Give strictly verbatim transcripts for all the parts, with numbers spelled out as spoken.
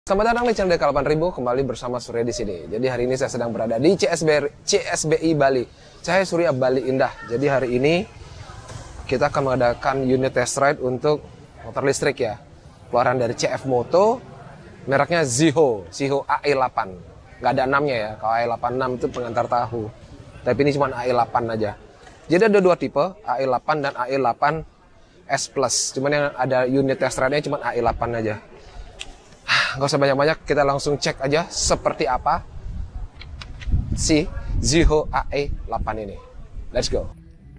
Selamat datang di channel D K delapan ribu, kembali bersama Surya di sini. Jadi hari ini saya sedang berada di C S B, C S B I Bali, Cahaya Surya Bali Indah. Jadi hari ini kita akan mengadakan unit test ride untuk motor listrik ya. Keluaran dari C F Moto, mereknya Ziho, Ziho A E delapan. Nggak ada enamnya ya, kalau A E delapan enam itu pengantar tahu. Tapi ini cuma A E delapan aja. Jadi ada dua tipe, A E delapan dan A E delapan S Plus. Cuman yang ada unit test ride-nya cuma A E delapan aja. Gak usah banyak-banyak, kita langsung cek aja seperti apa si Ziho A E delapan ini. Let's go.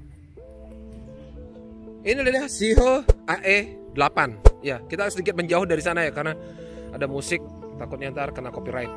Ini adalah Ziho A E delapan. Ya, kita sedikit menjauh dari sana ya, karena ada musik, takutnya ntar kena copyright.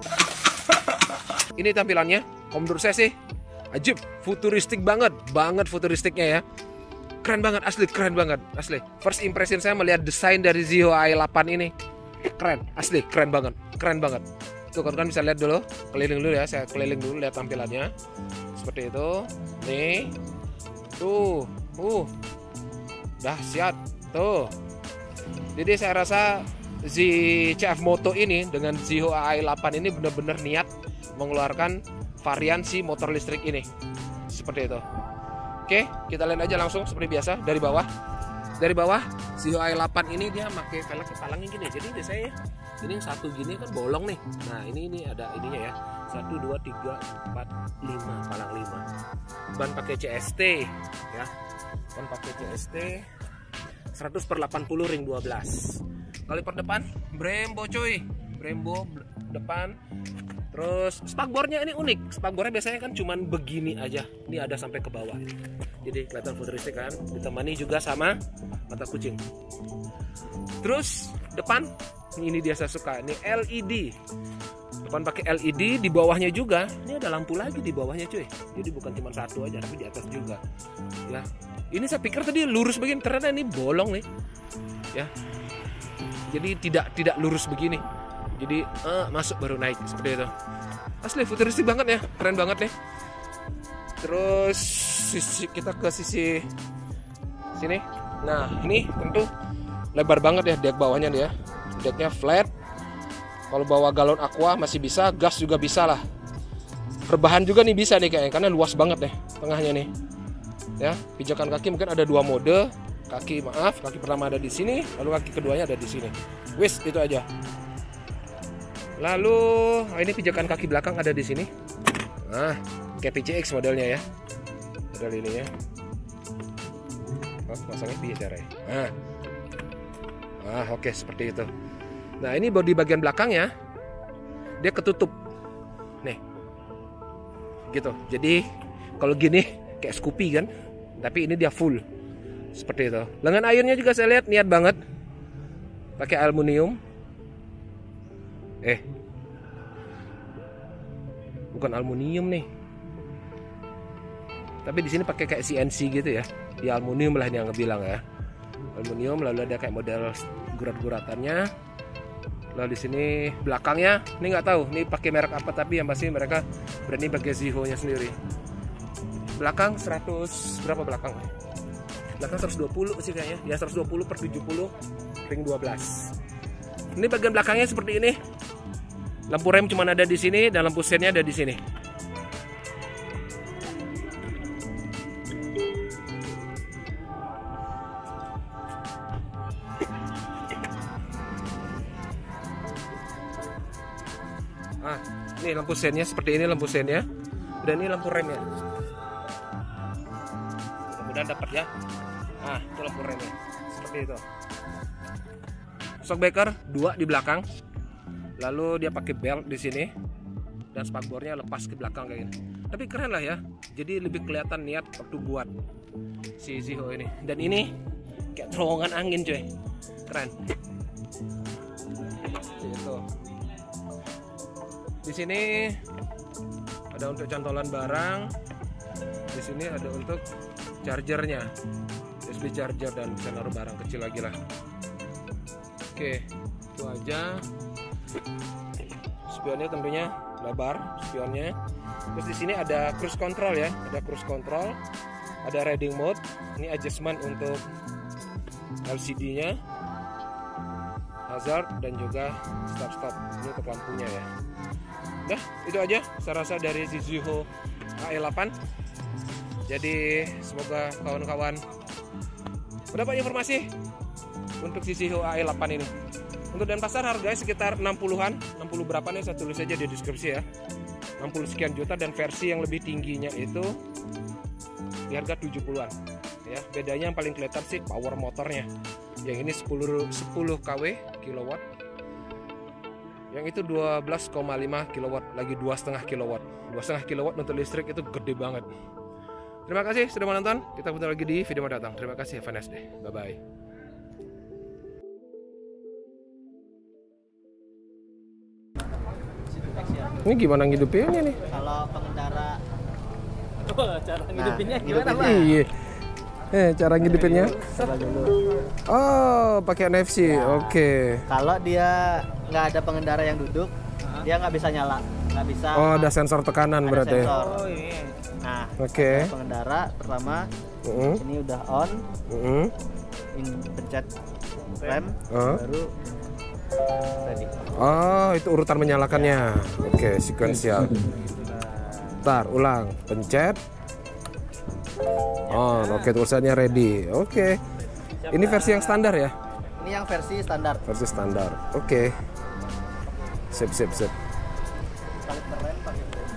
Ini tampilannya, kalau menurut saya sih ajib, futuristik banget, banget futuristiknya ya. Keren banget, asli keren banget, asli. First impression saya melihat desain dari Ziho A E delapan ini. Keren, asli keren banget, keren banget. Tuh kan bisa lihat dulu, keliling dulu ya, saya keliling dulu lihat tampilannya. Seperti itu. Nih. Tuh, uh. Dahsyat. Tuh. Jadi saya rasa si C F Moto ini dengan Ziho A E delapan ini benar-benar niat mengeluarkan varian si motor listrik ini. Seperti itu. Oke, kita lihat aja langsung seperti biasa dari bawah. Dari bawah Ziho A E delapan ini dia pakai velg palangnya gini. Jadi biasanya ini satu gini kan bolong nih. Nah, ini ini ada ininya ya. satu dua tiga empat lima palang lima. Ban pakai C S T ya. Ban pakai C S T seratus per delapan puluh ring dua belas. Kaliper depan Brembo cuy. Brembo depan. Terus spakbornya ini unik. Spakbornya biasanya kan cuman begini aja. Ini ada sampai ke bawah. Jadi kelihatan futuristik kan. Ditemani juga sama mata kucing. Terus depan ini dia saya suka. Ini L E D. Depan pakai L E D, di bawahnya juga. Ini ada lampu lagi di bawahnya cuy. Jadi bukan cuma satu aja, tapi di atas juga. Ya. Ini saya pikir tadi lurus begini, ternyata ini bolong nih. Ya. Jadi tidak tidak lurus begini. Jadi uh, masuk baru naik seperti itu. Asli futuristik banget ya, keren banget nih. Terus sisi, kita ke sisi sini. Nah ini tentu lebar banget ya dek bawahnya dia. Deknya flat. Kalau bawa galon aqua masih bisa, gas juga bisa lah. Rebahan juga nih bisa nih kayaknya, karena luas banget nih tengahnya nih. Ya pijakan kaki mungkin ada dua mode. Kaki maaf, kaki pertama ada di sini, lalu kaki keduanya ada di sini. Wis itu aja. Lalu oh ini pijakan kaki belakang ada di sini. Nah, kayak P C X modelnya ya. Model ini ya. Oh, masangnya biasa caranya. Nah. Ah, oke okay, seperti itu. Nah, ini bodi bagian belakangnya dia ketutup. Nih. Gitu. Jadi kalau gini kayak Scoopy kan, tapi ini dia full. Seperti itu. Lengan airnya juga saya lihat niat banget. Pakai aluminium. Eh, bukan aluminium nih. Tapi di sini pakai kayak C N C gitu ya. Di aluminium lah ini yang ngebilang ya. Aluminium, lalu ada kayak model gurat-guratannya. Lalu di sini belakangnya, ini nggak tahu, ini pakai merek apa, tapi yang pasti mereka berani pakai Ziho-nya sendiri. Belakang seratus berapa belakang? Belakang seratus dua puluh sih kayaknya. Ya seratus dua puluh per tujuh puluh ring dua belas. Ini bagian belakangnya seperti ini. Lampu rem cuma ada di sini dan lampu sennya ada di sini. Ah, ini lampu sennya seperti ini lampu sennya. Dan ini lampu remnya. Mudah-mudahan dapat ya. Ah, itu lampu remnya. Seperti itu. Shockbreaker dua di belakang. Lalu dia pakai belt di sini dan spakbornya lepas ke belakang kayak gini. Tapi keren lah ya. Jadi lebih kelihatan niat waktu buat si Ziho ini. Dan ini kayak terowongan angin coy. Keren. Gitu. Di sini ada untuk cantolan barang. Di sini ada untuk chargernya. U S B charger dan bisa naruh barang kecil lagi lah. Oke, itu aja. Spionnya tentunya lebar, spionnya. Terus di sini ada cruise control ya, ada cruise control, ada riding mode. Ini adjustment untuk L C D-nya. hazard dan juga start stop. Ini untuk lampunya ya. Udah, itu aja saya rasa dari Zizuho A E delapan. Jadi semoga kawan-kawan mendapat informasi untuk Zizuho A E delapan ini. Untuk Denpasar harganya sekitar enam puluhan, enam puluh berapa nih saya tulis aja di deskripsi ya. enam puluh sekian juta, dan versi yang lebih tingginya itu di harga tujuh puluhan. Ya, bedanya yang paling kelihatan sih power motornya. Yang ini sepuluh kilowatt. Yang itu dua belas koma lima kilowatt, lagi dua koma lima kilowatt. dua koma lima kilowatt untuk listrik itu gede banget. Terima kasih sudah menonton. Kita ketemu lagi di video mendatang. Terima kasih, have a nice day. Bye bye. Ini gimana ngidupinnya nih? Kalau pengendara, oh, cara ngidupinnya nah, gimana, Pak? Iya. Eh, cara ngidupinnya? coba dulu. Oh, pakai N F C. Ya. Oke. Okay. Kalau dia nggak ada pengendara yang duduk, dia nggak bisa nyala, nggak bisa. Oh, ada sensor tekanan ada berarti. Sensor. Oh iya. Nah, Oke. Okay. pengendara pertama, Uh-uh. ini udah on, Uh-uh. ini pencet rem, Uh. baru ready. Oh, itu urutan menyalakannya. Oke, okay, sequential. Ntar, ulang. Pencet. On. Oke, okay, tulisannya ready. Oke. Okay. Ini versi yang standar ya? Ini yang versi standar. Versi standar. Oke. Okay. Sip, sip, sip. Balik ke rem, pakai rem.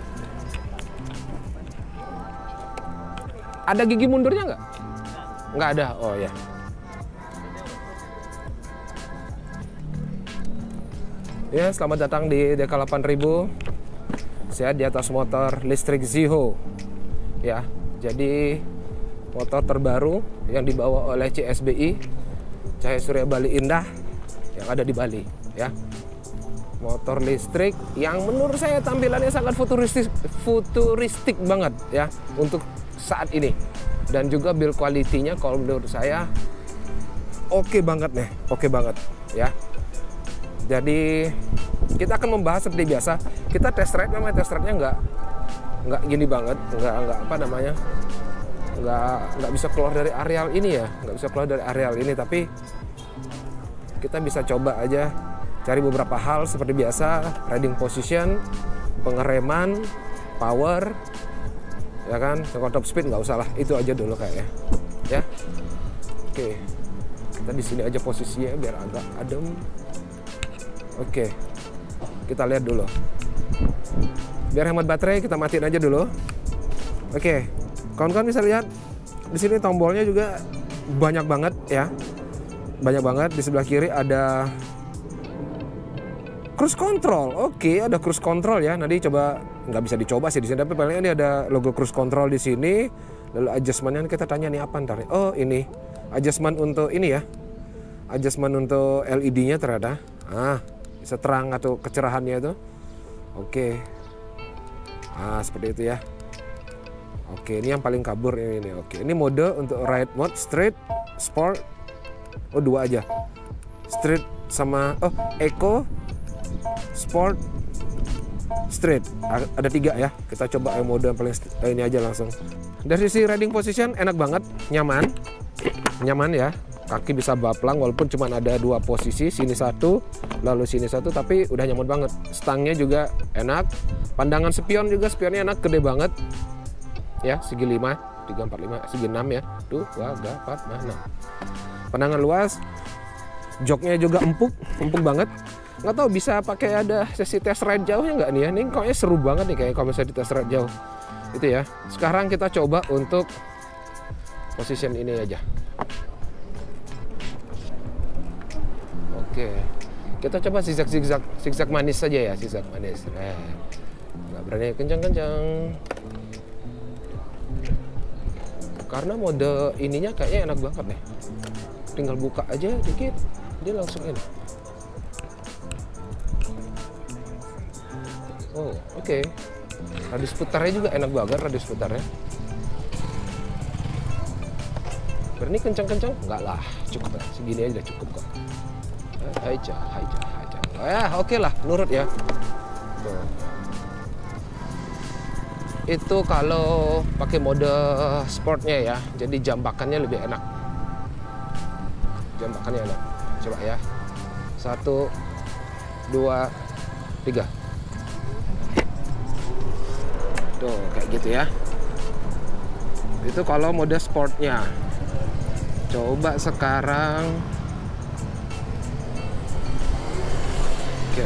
Ada gigi mundurnya nggak? Nggak ada. Oh ya. Ya, selamat datang di D K delapan ribu. Saya di atas motor listrik Ziho. Ya, jadi motor terbaru yang dibawa oleh C S B I, Cahaya Surya Bali Indah, yang ada di Bali. Ya, motor listrik yang menurut saya tampilannya sangat futuristik, futuristik banget ya untuk saat ini. Dan juga build quality-nya kalau menurut saya oke okay banget nih, oke okay banget ya. Jadi kita akan membahas seperti biasa. Kita test ride, memang test ride-nya nggak nggak gini banget, nggak nggak apa namanya, nggak nggak bisa keluar dari areal ini ya, nggak bisa keluar dari areal ini. Tapi kita bisa coba aja cari beberapa hal seperti biasa, riding position, pengereman, power, ya kan, yang top speed nggak usah lah, itu aja dulu kayaknya, ya. Oke, kita di sini aja posisinya biar agak adem. Oke, kita lihat dulu. Biar hemat baterai, kita matiin aja dulu. Oke, kawan-kawan bisa lihat di sini tombolnya juga banyak banget ya, banyak banget. Di sebelah kiri ada cruise control. Oke, ada cruise control ya. Nanti coba, nggak bisa dicoba sih di sini, tapi paling ini ada logo cruise control di sini. Lalu adjustmentnya kita tanya nih apa ntar? Oh ini adjustment untuk ini ya, adjustment untuk L E D-nya ternyata. Ah, bisa terang atau kecerahannya itu. Oke. Ah, seperti itu ya. Oke, ini yang paling kabur ini nih. Oke, ini mode untuk ride mode, street, sport. Oh, dua aja. Street sama oh, eco, sport, street. Ada tiga ya. Kita coba yang mode yang paling ini aja langsung. Dari sisi riding position enak banget, nyaman. Nyaman ya. Kaki bisa baplang walaupun cuma ada dua posisi, sini satu, lalu sini satu, tapi udah nyaman banget. Stangnya juga enak. Pandangan spion juga, spionnya enak, gede banget. Ya, segi lima, tiga, empat, lima, segi enam ya. Tuh, dua, tiga, empat, lima, enam. Pandangan luas. Joknya juga empuk, empuk banget. Nggak tahu bisa pakai ada sesi test ride jauhnya nggak nih ya. Ini kayaknya seru banget nih kayak kalau misalnya di test ride jauh. Itu ya. Sekarang kita coba untuk position ini aja. Oke, kita coba zigzag zigzag zigzag manis saja ya, zigzag manis. Nah, nggak berani kencang-kencang karena mode ininya kayaknya enak banget nih. Tinggal buka aja dikit, dia langsung ini. Oh, oke. Okay. Radius putarnya juga enak banget, radius putarnya. Berani kencang-kencang? Enggak lah, cukup lah. Segini aja cukup kok. Haja, haja, haja. Ya, oke okay lah, nurut ya. Tuh. Itu kalau pakai mode sportnya ya, jadi jambakannya lebih enak. Jambakannya enak. Coba ya. Satu, dua, tiga. Tuh, kayak gitu ya. Itu kalau mode sportnya. Coba sekarang. Oke.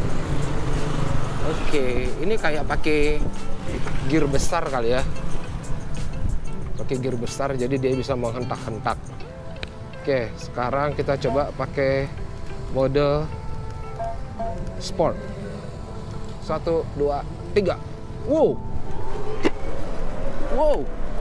Oke, ini kayak pakai gear besar kali ya. Pakai gear besar, jadi dia bisa menghentak-hentak. Oke, sekarang kita coba pakai mode sport. Satu, dua, tiga. Wow. Wow.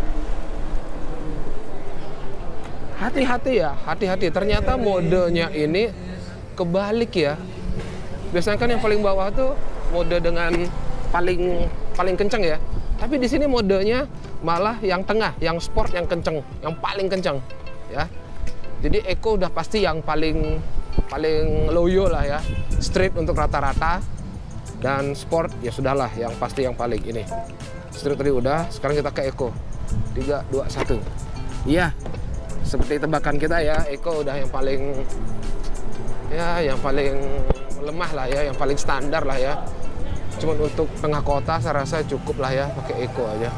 Hati-hati ya, hati-hati. Ternyata modenya ini kebalik ya. Biasanya kan yang paling bawah tuh mode dengan paling paling kenceng ya. Tapi di sini modenya malah yang tengah, yang sport yang kenceng, yang paling kenceng ya. Jadi Eco udah pasti yang paling paling loyo lah ya. Street untuk rata-rata, dan sport ya sudahlah yang pasti yang paling ini. Street tadi udah, sekarang kita ke Eco. tiga, dua, satu. Iya. Seperti tebakan kita ya, Eco udah yang paling ya yang paling lemah lah ya, yang paling standar lah ya. Cuma untuk tengah kota saya rasa cukup lah ya pakai Eco aja.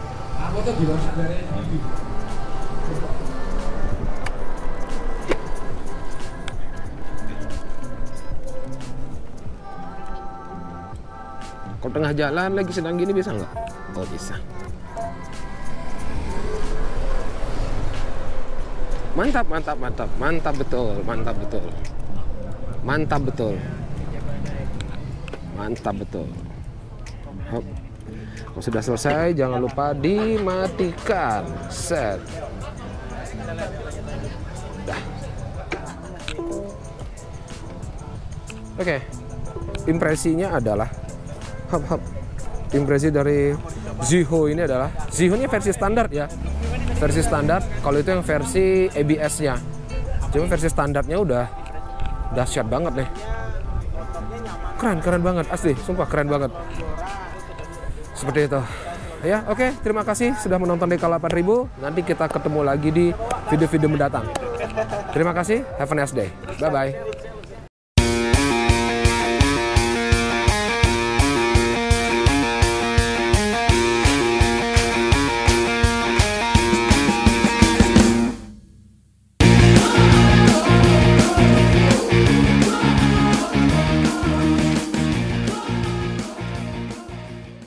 Kalau tengah jalan lagi sedang gini bisa nggak? Oh bisa. Mantap, mantap, mantap, mantap betul, mantap betul, mantap betul, mantap betul. Hop. Kalau sudah selesai, jangan lupa dimatikan. Set. Dah. Oke. Impresinya adalah, hop hop. Impresi dari Ziho ini adalah, Ziho ini versi standar ya. Versi standar, kalau itu yang versi A B S-nya. Cuma versi standarnya udah dahsyat banget nih. Keren, keren banget, asli, sumpah keren banget. Seperti itu. Ya, oke, okay, terima kasih sudah menonton D K delapan ribu. Nanti kita ketemu lagi di video-video mendatang. Terima kasih, have a nice day. Bye-bye.